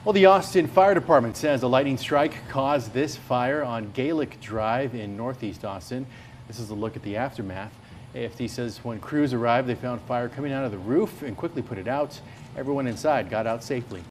Well, the Austin Fire Department says a lightning strike caused this fire on Gaelic Drive in northeast Austin. This is a look at the aftermath. AFD says when crews arrived, they found fire coming out of the roof and quickly put it out. Everyone inside got out safely.